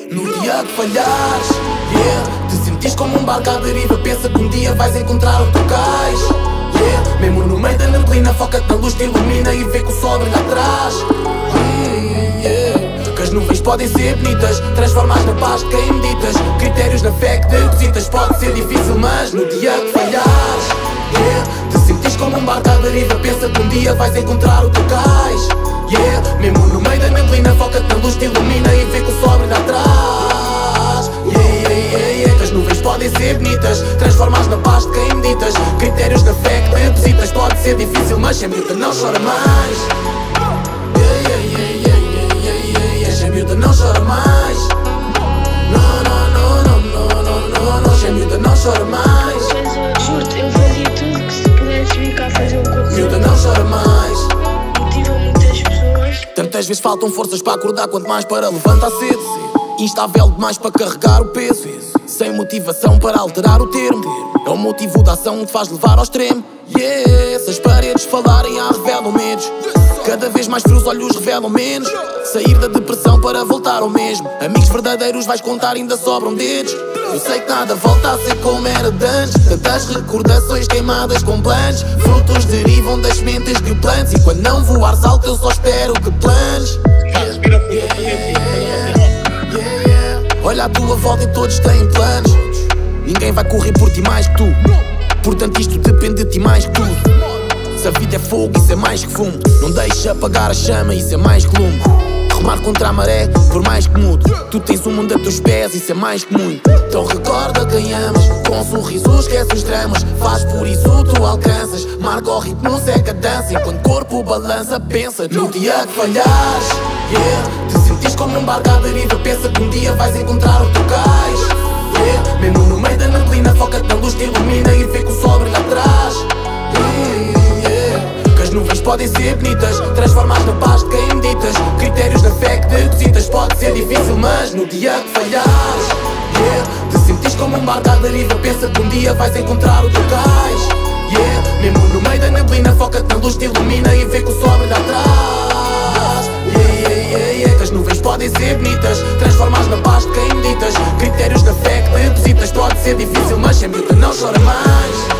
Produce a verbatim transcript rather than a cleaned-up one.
No dia que falhares, yeah, te sentires como um barco à deriva, pensa que um dia vais encontrar o teu cais, yeah. Mesmo no meio da neblina, foca-te na luz, te ilumina e vê que o sol brilha atrás, yeah, yeah. Que as nuvens podem ser bonitas, transformas na paz de quem meditas. Critérios na fé que depositas, pode ser difícil, mas no dia que falhares, yeah, te sentires como um barco à deriva, pensa que um dia vais encontrar o teu cais, yeah. Mesmo no meio da neblina, foca-te na luz, te ilumina e vê que o sol brilha atrás, yeah, yeah, yeah, yeah. Que as nuvens podem ser bonitas, transformas na paz de quem meditas. Critérios na fé que depositas, pode ser difícil, mas sem miúda não chora mais, yeah, yeah, yeah, yeah, yeah, yeah, yeah. Sem miúda não chora mais, não, não, não, não, não, não, não, não. Sem miúda não chora mais, juro-te, eu fazia tudo que se pudesse vir cá fazer o corpo. miúda não chora mais. Motiva muitas pessoas. Tantas vezes faltam forças para acordar, quanto mais para levantar cedo. Instável demais para carregar o peso, sem motivação para alterar o termo. É o motivo da ação que te faz levar ao extremo, yeah. Se as paredes falarem, ah, revelam medos. Cada vez mais frios olhos revelam menos. Sair da depressão para voltar ao mesmo. Amigos verdadeiros vais contar, ainda sobram dedos. Eu sei que nada volta a ser como era de antes. Tantas recordações queimadas com planos. Frutos derivam das sementes que plantes. E quando não voares alto eu só espero que planes, yeah, yeah, yeah, yeah, yeah. Olha à tua volta e todos têm planos. Ninguém vai correr por ti mais que tu. Portanto isto depende de ti mais que tudo. Se a vida é fogo, isso é mais que fumo. Não deixa apagar a chama, isso é mais que lume. Remar contra a maré, por mais que mude. Tu tens o mundo a teus pés, isso é mais que muito. Então recorda quem amas, com um sorriso esquece os dramas. Faz por isso tu alcanças, marca o ritmo, seca a dança. Enquanto o corpo balança, pensa no dia que falhares, yeah. Te sentires como um barco à deriva, pensa que um dia vais encontrar o teu cais, yeah. Mesmo no meio da neblina, foca-te na luz, te ilumina e vê que o sol brilha atrás, yeah, yeah. Que as nuvens podem ser bonitas, transformas na paz de quem meditas. Critérios na fé que depositas, pode ser difícil, mas no dia que falhares, yeah, te sentires como um barco à deriva, pensa que um dia vais encontrar o teu cais, yeah. Mesmo no meio da neblina, foca-te na luz, te ilumina e vê que o sol brilha atrás, yeah, yeah, yeah, yeah. Que as nuvens podem ser bonitas, transformas na paz de quem meditas. Critérios na fé que depositas, pode ser difícil, mas sem miúda não chora mais.